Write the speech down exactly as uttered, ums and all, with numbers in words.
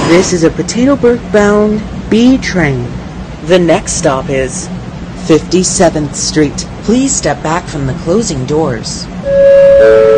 This is a Potatoburg-bound B train. The next stop is fifty-seventh Street. Please step back from the closing doors.